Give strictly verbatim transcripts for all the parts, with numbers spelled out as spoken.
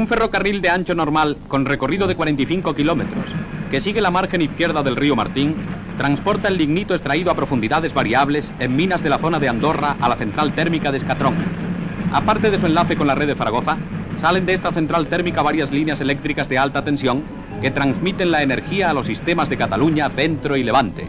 ferrocarril de ancho normal con recorrido de cuarenta y cinco kilómetros, que sigue la margen izquierda del río Martín, transporta el lignito extraído a profundidades variables en minas de la zona de Andorra a la central térmica de Escatrón. Aparte de su enlace con la red de Zaragoza, salen de esta central térmica varias líneas eléctricas de alta tensión que transmiten la energía a los sistemas de Cataluña, Centro y Levante.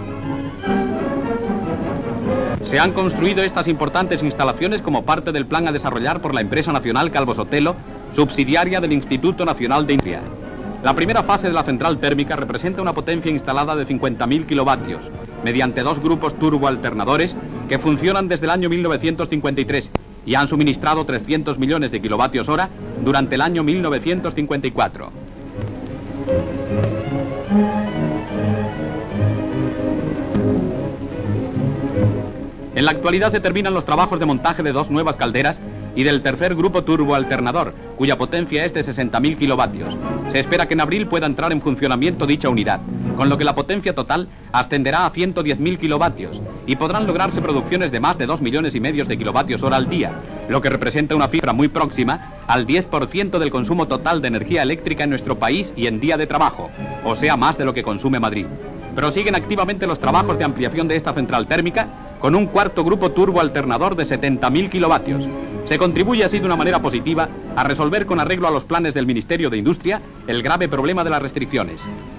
Se han construido estas importantes instalaciones como parte del plan a desarrollar por la empresa nacional Calvo Sotelo, subsidiaria del Instituto Nacional de Industria. La primera fase de la central térmica representa una potencia instalada de cincuenta mil kilovatios, mediante dos grupos turboalternadores que funcionan desde el año mil novecientos cincuenta y tres y han suministrado trescientos millones de kilovatios hora durante el año mil novecientos cincuenta y cuatro. En la actualidad se terminan los trabajos de montaje de dos nuevas calderas y del tercer grupo turboalternador, cuya potencia es de sesenta mil kilovatios. Se espera que en abril pueda entrar en funcionamiento dicha unidad, con lo que la potencia total ascenderá a ciento diez mil kilovatios y podrán lograrse producciones de más de dos millones y medio de kilovatios hora al día, lo que representa una cifra muy próxima al diez por ciento del consumo total de energía eléctrica en nuestro país y en día de trabajo, o sea, más de lo que consume Madrid. Prosiguen activamente los trabajos de ampliación de esta central térmica con un cuarto grupo turboalternador de setenta mil kilovatios. Se contribuye así de una manera positiva a resolver con arreglo a los planes del Ministerio de Industria el grave problema de las restricciones.